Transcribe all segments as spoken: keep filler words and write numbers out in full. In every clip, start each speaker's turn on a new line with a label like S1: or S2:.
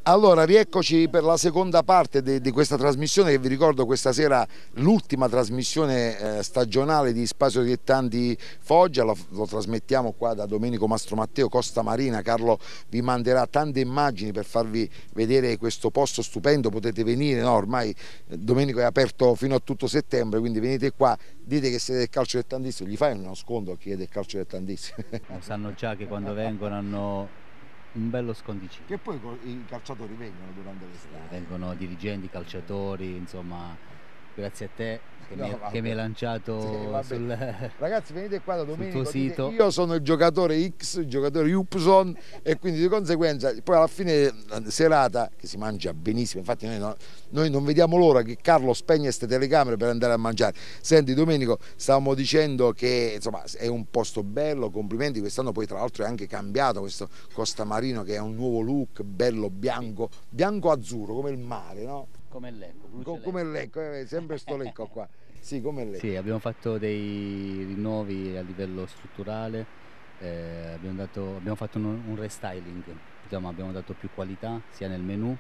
S1: Allora, rieccoci per la seconda parte di, di questa trasmissione, che vi ricordo questa sera l'ultima trasmissione eh, stagionale di Spazio Dilettanti Foggia, lo, lo trasmettiamo qua da Domenico Mastromatteo, Costa Marina. Carlo vi manderà tante immagini per farvi vedere questo posto stupendo, potete venire, no? Ormai eh, Domenico è aperto fino a tutto settembre, quindi venite qua, dite che siete del calcio dilettantissimo, gli fai uno sconto a chi è del calcio dilettantissimo.
S2: Sanno già che quando vengono hanno un bello sconticino.
S1: Che poi i calciatori vengono durante l'estate.
S2: Sì, vengono dirigenti, calciatori, insomma, grazie a te che, no, mi, che mi hai lanciato
S1: sì,
S2: sul,
S1: ragazzi, venite qua da Domenico,
S2: sul tuo sito.
S1: Io sono il giocatore X, il giocatore Y, e quindi di conseguenza poi alla fine serata che si mangia benissimo. Infatti noi, no, noi non vediamo l'ora che Carlo spegne queste telecamere per andare a mangiare. Senti Domenico, stavamo dicendo che insomma è un posto bello, complimenti. Quest'anno poi tra l'altro è anche cambiato questo Costa Marino, che è un nuovo look, bello bianco, bianco-azzurro come il mare, no?
S2: Come il Lecco,
S1: Co come il Lecco, eh, sempre sto Lecco qua. Sì, come il Lecco.
S2: Sì, abbiamo fatto dei rinnovi a livello strutturale, eh, abbiamo, dato, abbiamo fatto un, un restyling, diciamo, abbiamo dato più qualità sia nel menù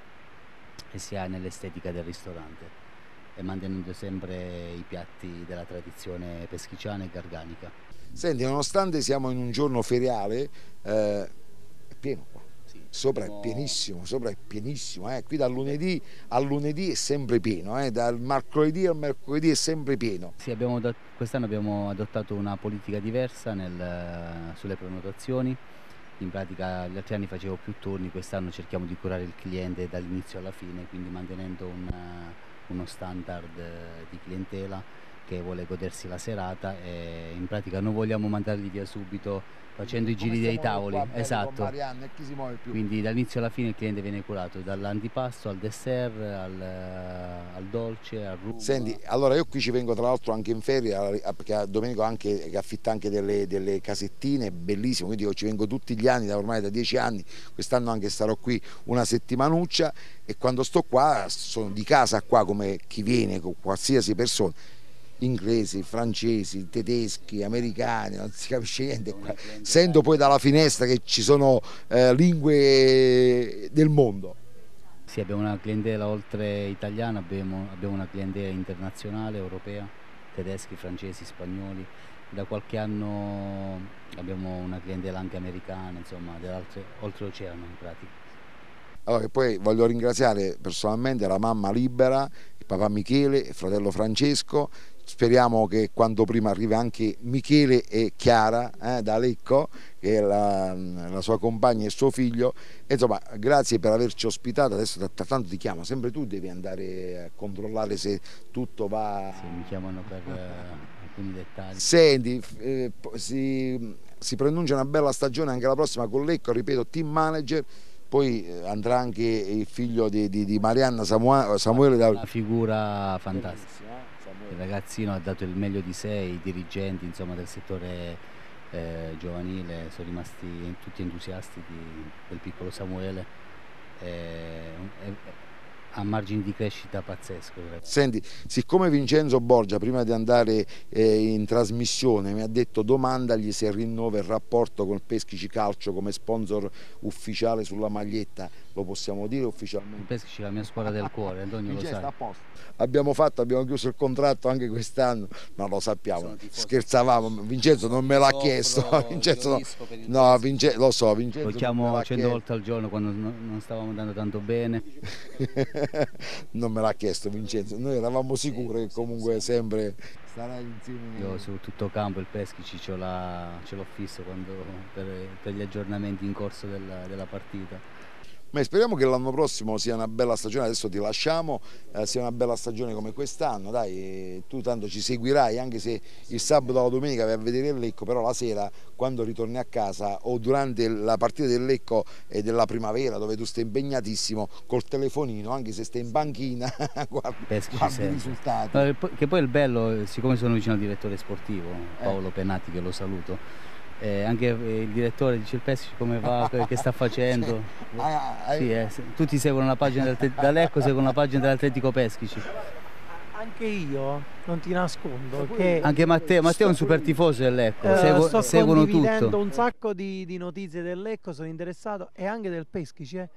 S2: e sia nell'estetica del ristorante, e mantenendo sempre i piatti della tradizione peschiciana e garganica.
S1: Senti, nonostante siamo in un giorno feriale, eh, è pieno qua. Sopra è pienissimo, sopra è pienissimo, eh. Qui dal lunedì al lunedì è sempre pieno, eh. Dal mercoledì al mercoledì è sempre pieno.
S2: Sì, quest'anno abbiamo adottato una politica diversa nel, sulle prenotazioni. In pratica gli altri anni facevo più turni, quest'anno cerchiamo di curare il cliente dall'inizio alla fine, quindi mantenendo un, uno standard di clientela che vuole godersi la serata, e in pratica non vogliamo mandarli via subito facendo i giri dei tavoli. Esatto.
S1: Marianne, e chi si muove più.
S2: Quindi dall'inizio alla fine il cliente viene curato, dall'antipasto al dessert, al, al dolce, al rum.
S1: Senti, allora io qui ci vengo tra l'altro anche in ferie, perché Domenico anche, che affitta anche delle, delle casettine, bellissimo, quindi io ci vengo tutti gli anni, ormai da dieci anni, quest'anno anche starò qui una settimanuccia, e quando sto qua sono di casa qua come chi viene, con qualsiasi persona. Inglesi, francesi, tedeschi, americani, non si capisce niente qua. Sento poi dalla finestra che ci sono eh, lingue del mondo.
S2: Sì, abbiamo una clientela oltre italiana, abbiamo, abbiamo una clientela internazionale, europea, tedeschi, francesi, spagnoli. Da qualche anno abbiamo una clientela anche americana, insomma, oltreoceano in pratica.
S1: Allora, e poi voglio ringraziare personalmente la mamma Libera, il papà Michele, il fratello Francesco. Speriamo che quanto prima arrivi anche Michele e Chiara eh, da Lecco, che è la, la sua compagna e suo figlio. E insomma, grazie per averci ospitato. Adesso tanto ti chiamo, sempre tu devi andare a controllare se tutto va.
S2: Sì, mi chiamano per uh, alcuni dettagli.
S1: Senti, eh, si, si preannuncia una bella stagione anche la prossima con Lecco, ripeto, team manager. Poi andrà anche il figlio di, di, di Marianna, Samuele, Samuele da...
S2: Una figura fantastica. Il ragazzino ha dato il meglio di sé, i dirigenti insomma, del settore eh, giovanile sono rimasti tutti entusiasti di, del piccolo Samuele, eh, ha margini di crescita pazzesco.
S1: Senti, siccome Vincenzo Borgia prima di andare eh, in trasmissione mi ha detto domandagli se rinnova il rapporto con il Peschici Calcio come sponsor ufficiale sulla maglietta, lo possiamo dire ufficialmente?
S2: Il Peschici è la mia scuola del cuore, Antonio lo sa.
S1: Abbiamo fatto, abbiamo chiuso il contratto anche quest'anno, ma lo sappiamo, scherzavamo, Vincenzo non me l'ha chiesto, Vincenzo no, no Vincenzo, lo so, Vincenzo
S2: lo chiamo cento volte al giorno quando non stavamo andando tanto bene.
S1: Non me l'ha chiesto Vincenzo, noi eravamo sicuri che comunque sempre starai insieme.
S2: Io su tutto campo il Peschici ce l'ho fisso quando, per, per gli aggiornamenti in corso della, della partita.
S1: Ma speriamo che l'anno prossimo sia una bella stagione, adesso ti lasciamo, eh, sia una bella stagione come quest'anno, dai, tu tanto ci seguirai, anche se il sabato o la domenica vai a vedere il Lecco, però la sera quando ritorni a casa o durante la partita del Lecco e della primavera dove tu stai impegnatissimo col telefonino, anche se stai in banchina, guardi, guardi i risultati.
S2: Che poi il bello, siccome sono vicino al direttore sportivo, Paolo eh. Penati, che lo saluto, Eh, anche il direttore dice il Peschici come va, che sta facendo. Sì, eh, tutti seguono la pagina del, da Lecco seguono la pagina dell'Atletico Peschici.
S3: Anche io non ti nascondo che
S2: anche Matteo, Matteo è un super tifoso del Lecco,
S3: eh,
S2: Segu,
S3: sto
S2: seguono tutto.
S3: un sacco di, di notizie del Lecco, sono interessato, e anche del Peschici. Eh.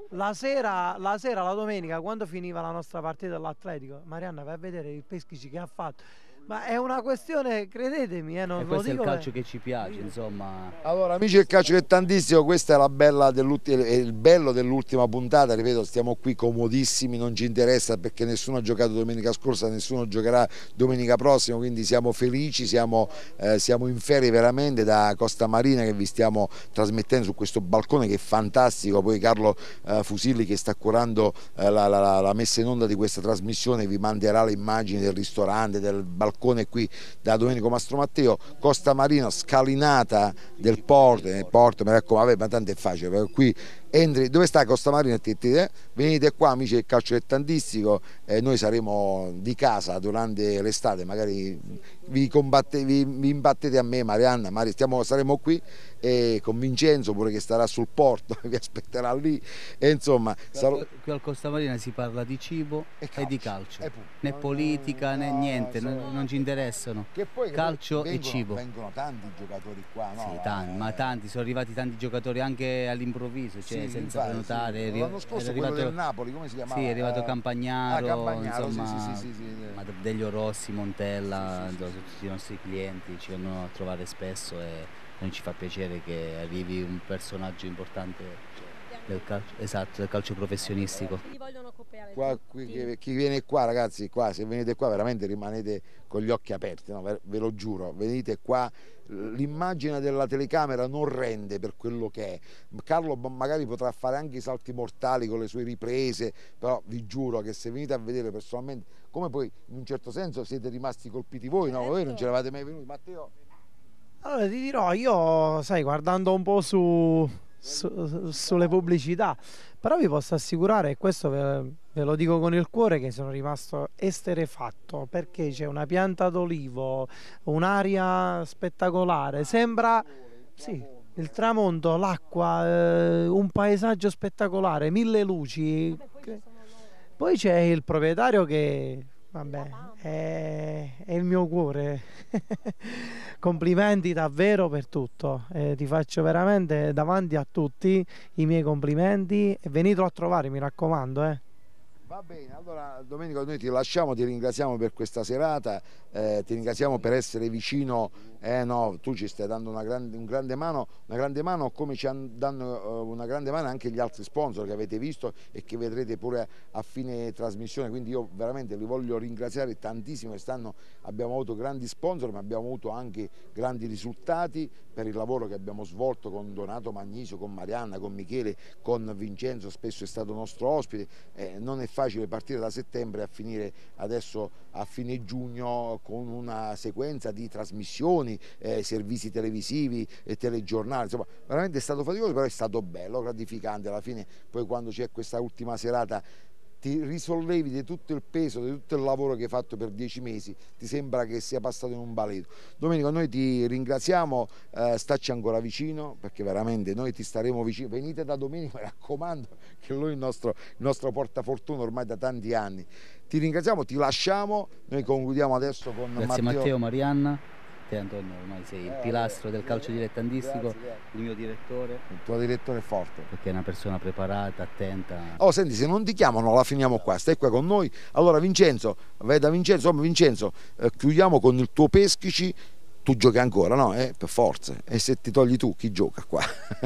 S3: La sera, la sera, la domenica, quando finiva la nostra partita dell'Atletico, Marianna, vai a vedere il Peschici che ha fatto. Ma è una questione, credetemi, eh, non
S2: E
S3: lo
S2: questo è
S3: dico
S2: il calcio
S3: per-
S2: che ci piace, insomma.
S1: Allora, amici del calcio dilettantissimo, questa è la bella dell'ultima, è il bello dell'ultima puntata. Ripeto, stiamo qui comodissimi, non ci interessa perché nessuno ha giocato domenica scorsa, nessuno giocherà domenica prossima, quindi siamo felici, siamo, eh, siamo in ferie veramente da Costa Marina che vi stiamo trasmettendo su questo balcone che è fantastico. Poi Carlo eh, Fusilli, che sta curando eh, la, la, la messa in onda di questa trasmissione, vi manderà le immagini del ristorante, del balcone qui da Domenico Mastro Matteo. Costa Marina, scalinata del porto, nel porto, mi raccomando, vabbè, ma tanto è facile, perché qui entri, dove sta Costa Marina? Venite qua, amici del calcio dilettantistico, eh, noi saremo di casa durante l'estate, magari vi, combatte, vi, vi imbattete a me, Marianna, Mari, stiamo, saremo qui e con Vincenzo pure che starà sul porto, vi aspetterà lì e insomma
S2: Qui, qui al Costa Marina si parla di cibo
S1: e,
S2: e di calcio,
S1: e
S2: né politica né
S1: no,
S2: niente,
S1: no,
S2: non, non ci interessano.
S1: che poi
S2: Calcio
S1: vengono,
S2: e cibo.
S1: vengono tanti giocatori qua, no?
S2: Sì, tanti, ma tanti, sono arrivati tanti giocatori anche all'improvviso, cioè
S1: Sì,
S2: senza
S1: infatti,
S2: prenotare.
S1: sì. L'anno scorso
S2: è arrivato,
S1: quello del Napoli, come si chiamava?
S2: sì, è arrivato
S1: Eh,
S2: Campagnaro,
S1: ah, Campagnaro,
S2: insomma,
S1: sì, sì, sì, sì, sì.
S2: ma Delio Rossi, Montella,
S1: Sì, sì, sì,
S2: insomma, tutti i nostri clienti ci vengono a trovare spesso e noi ci fa piacere che arrivi un personaggio importante del calcio, esatto, del calcio professionistico.
S1: Qua, qui, chi, chi viene qua, ragazzi, qua, se venite qua veramente rimanete con gli occhi aperti, no? Ve lo giuro, venite qua, l'immagine della telecamera non rende per quello che è. Carlo magari potrà fare anche i salti mortali con le sue riprese, però vi giuro che se venite a vedere personalmente, come poi in un certo senso siete rimasti colpiti voi, no? Voi non ce l'avate mai venuti, Matteo?
S3: Allora ti dirò, io sai, guardando un po' su, su- sulle pubblicità, però vi posso assicurare, e questo ve, ve lo dico con il cuore, che sono rimasto esterefatto, perché c'è una pianta d'olivo, un'aria spettacolare, sembra, sì, il tramonto, l'acqua, eh, un paesaggio spettacolare, mille luci. Poi c'è il proprietario che, vabbè, è, è il mio cuore. Complimenti davvero per tutto. Eh, ti faccio veramente davanti a tutti i miei complimenti e venitelo a trovare, mi raccomando. Eh.
S1: Va bene, allora Domenico noi ti lasciamo, ti ringraziamo per questa serata, eh, ti ringraziamo per essere vicino, eh, no, tu ci stai dando una grande, un grande mano, una grande mano come ci danno una grande mano anche gli altri sponsor che avete visto e che vedrete pure a fine trasmissione, quindi io veramente li voglio ringraziare tantissimo. Quest'anno abbiamo avuto grandi sponsor ma abbiamo avuto anche grandi risultati per il lavoro che abbiamo svolto con Donato Magnisio, con Marianna, con Michele, con Vincenzo, spesso è stato nostro ospite, eh, non è facile partire da settembre a finire adesso a fine giugno con una sequenza di trasmissioni, eh, servizi televisivi e telegiornali, insomma veramente è stato faticoso, però è stato bello, gratificante. Alla fine poi quando c'è questa ultima serata ti risollevi di tutto il peso, di tutto il lavoro che hai fatto per dieci mesi, ti sembra che sia passato in un baletto. Domenico, noi ti ringraziamo, eh, stacci ancora vicino perché veramente noi ti staremo vicino. Venite da Domenico, mi raccomando, che lui è il nostro, il nostro portafortuna ormai da tanti anni. Ti ringraziamo, ti lasciamo, noi concludiamo adesso con
S2: Grazie
S1: Matteo,
S2: Matteo, Marianna. Te Antonio ormai sei il
S1: Eh,
S2: pilastro del calcio dilettantistico,
S1: grazie, grazie.
S2: il mio direttore,
S1: il tuo direttore è forte.
S2: perché è una persona preparata, attenta.
S1: Oh, senti, se non ti chiamano la finiamo qua, stai qua con noi. Allora Vincenzo, vai da Vincenzo, insomma, Vincenzo, eh, chiudiamo con il tuo Peschici, tu giochi ancora, no? Eh, per forza. E se ti togli tu, chi gioca qua?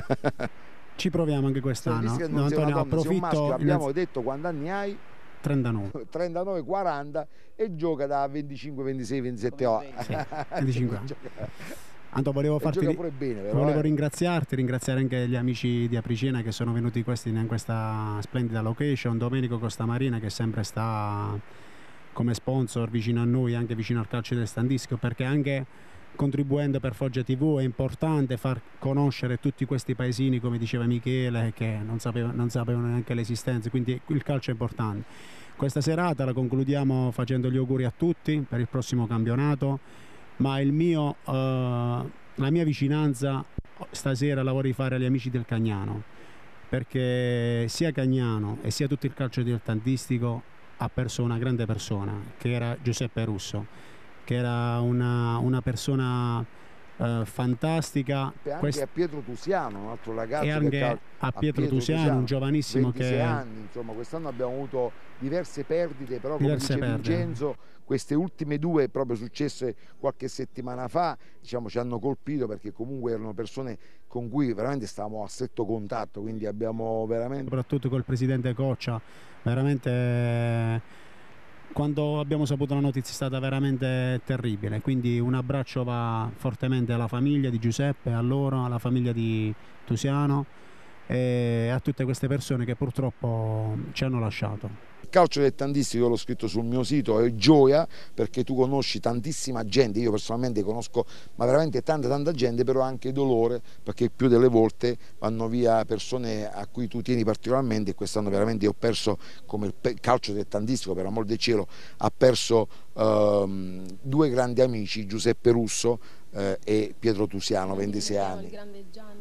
S4: Ci proviamo anche quest'anno.
S1: No,
S4: No, Antonio, approfitto.
S1: maschio, abbiamo
S4: innanzi-
S1: detto quanti anni hai?
S4: trentanove.
S1: trentanove quaranta e gioca da venticinque ventisei ventisette anni.
S4: Sì, venticinque anni. Anto, volevo
S1: E
S4: farti
S1: gioca
S4: ri-
S1: pure bene, però,
S4: volevo
S1: eh.
S4: ringraziarti, ringraziare anche gli amici di Apricena che sono venuti questi in questa splendida location, Domenico Costamarina che sempre sta come sponsor vicino a noi, anche vicino al calcio dilettantistico, perché anche contribuendo per Foggia tivù è importante far conoscere tutti questi paesini, come diceva Michele, che non sapevano, non sapevano neanche l'esistenza, quindi il calcio è importante. Questa serata la concludiamo facendo gli auguri a tutti per il prossimo campionato, ma il mio, eh, la mia vicinanza stasera la vorrei fare agli amici del Cagnano, perché sia Cagnano e sia tutto il calcio dilettantistico ha perso una grande persona, che era Giuseppe Russo, che era una, una persona eh, fantastica.
S1: Anche
S4: Quest...
S1: a Pietro Tusiano, un altro ragazzo
S4: e anche
S1: che cal...
S4: a Pietro,
S1: a Pietro
S4: Tusiano,
S1: Tusiano,
S4: un giovanissimo
S1: ventisei
S4: che
S1: anni, insomma, quest'anno abbiamo avuto diverse perdite, però
S4: diverse
S1: come dice
S4: perdite.
S1: Vincenzo, queste ultime due proprio successe qualche settimana fa, diciamo, ci hanno colpito, perché comunque erano persone con cui veramente stavamo a stretto contatto, quindi abbiamo veramente...
S4: Soprattutto col presidente Coccia, veramente... Quando abbiamo saputo la notizia è stata veramente terribile, quindi un abbraccio va fortemente alla famiglia di Giuseppe, a loro, alla famiglia di Tusiano e a tutte queste persone che purtroppo ci hanno lasciato.
S1: Il calcio dilettantistico, io l'ho scritto sul mio sito, è gioia, perché tu conosci tantissima gente, io personalmente conosco ma veramente tanta tanta gente, però anche dolore, perché più delle volte vanno via persone a cui tu tieni particolarmente, e quest'anno veramente ho perso, come il calcio dilettantistico per amor del cielo, ha perso ehm, due grandi amici, Giuseppe Russo eh, e Pietro Tusiano, ventisei anni.
S5: Il grande Gianni.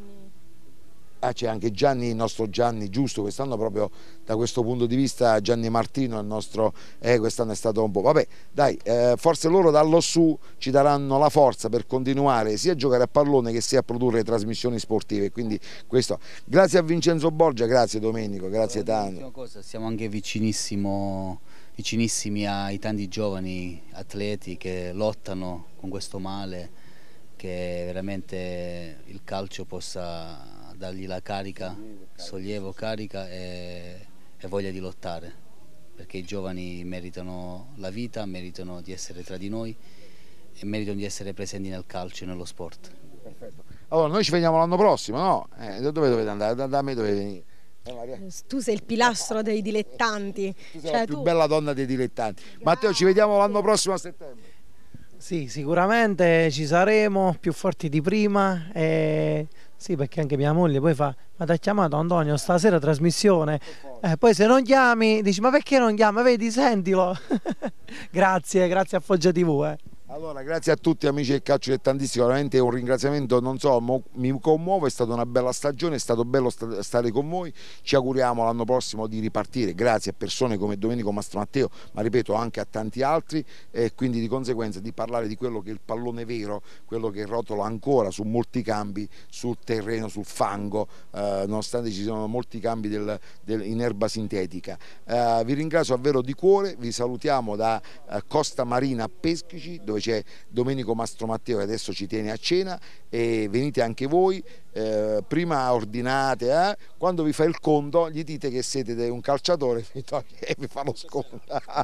S1: Ah, c'è anche Gianni, il nostro Gianni, giusto, quest'anno proprio da questo punto di vista Gianni Martino, il nostro, eh, quest'anno è stato un po', vabbè dai, eh, forse loro da lassù ci daranno la forza per continuare sia a giocare a pallone che sia a produrre trasmissioni sportive, quindi questo, grazie a Vincenzo Borgia, grazie Domenico, grazie tanto.
S2: Cosa, siamo anche vicinissimo, vicinissimi ai tanti giovani atleti che lottano con questo male, che veramente il calcio possa dargli la carica, sollievo, carica e, e voglia di lottare, perché i giovani meritano la vita, meritano di essere tra di noi e meritano di essere presenti nel calcio e nello sport.
S1: Perfetto. Allora noi ci vediamo l'anno prossimo, no? Eh, dove dovete andare? Da, da me dovete venire. Eh, Maria?
S5: Tu sei il pilastro dei dilettanti.
S1: Tu sei
S5: cioè,
S1: la più
S5: tu...
S1: bella donna dei dilettanti. Matteo, ci vediamo l'anno prossimo a settembre.
S3: Sì, sicuramente ci saremo più forti di prima. E... Sì, perché anche mia moglie poi fa: ma ti ha chiamato Antonio stasera trasmissione? Eh, poi se non chiami dici: ma perché non chiama? Vedi, sentilo. Grazie, grazie a Foggia tivù. Eh.
S1: Allora, grazie a tutti amici del calcio dilettantistico, veramente un ringraziamento, non so, mi commuovo, è stata una bella stagione, è stato bello stare con voi, ci auguriamo l'anno prossimo di ripartire, grazie a persone come Domenico Mastromatteo, ma ripeto anche a tanti altri, e quindi di conseguenza di parlare di quello che è il pallone vero, quello che rotola ancora su molti campi, sul terreno, sul fango, eh, nonostante ci siano molti campi del, del, in erba sintetica. Eh, vi ringrazio davvero di cuore, vi salutiamo da eh, Costa Marina a Peschici, dove c'è Domenico Mastromatteo che adesso ci tiene a cena, e venite anche voi, eh, prima ordinate, eh, quando vi fa il conto gli dite che siete un calciatore e vi fa lo sconto.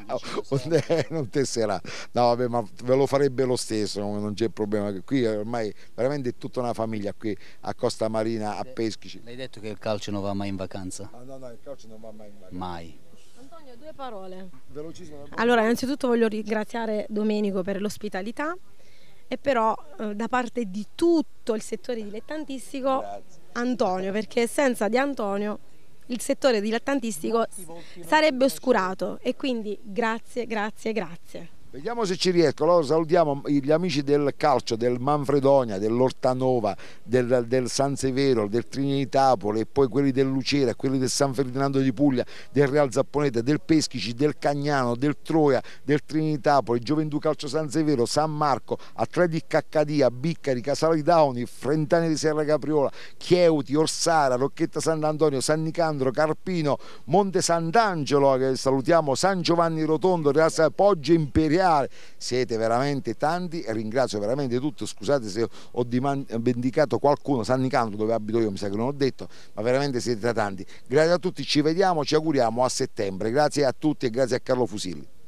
S1: Non tesserà, no vabbè, ma ve lo farebbe lo stesso, non c'è problema, qui ormai veramente è tutta una famiglia qui a Costa Marina a Peschici.
S2: L'hai detto che il calcio non va mai in vacanza?
S1: Ah, no, no, il calcio non va mai in vacanza.
S2: Mai.
S5: Antonio, due parole.
S1: Velocissimo.
S5: Allora, innanzitutto voglio ringraziare Domenico per l'ospitalità, e però eh, da parte di tutto il settore dilettantistico,
S1: Grazie.
S5: Antonio, perché senza di Antonio il settore dilettantistico sarebbe oscurato, e quindi grazie, grazie, grazie.
S1: Vediamo se ci riesco. Allora salutiamo gli amici del calcio, del Manfredonia, dell'Ortanova, del, del San Severo, del Trinitapoli, e poi quelli del Lucera, quelli del San Ferdinando di Puglia, del Real Zapponeta, del Peschici, del Cagnano, del Troia, del Trinitapoli, Gioventù Calcio San Severo, San Marco, Atletico Accadia, Biccari, Casale Dauni, Frentani di Serra Capriola, Chieuti, Orsara, Rocchetta Sant'Antonio, San Nicandro, Carpino, Monte Sant'Angelo, che salutiamo, San Giovanni Rotondo, Real Poggio Imperiale. Siete veramente tanti e ringrazio veramente tutti, scusate se ho dimenticato qualcuno, San Nicandro dove abito io mi sa che non ho detto, ma veramente siete tanti. Grazie a tutti, ci vediamo, ci auguriamo a settembre, grazie a tutti e grazie a Carlo Fusilli.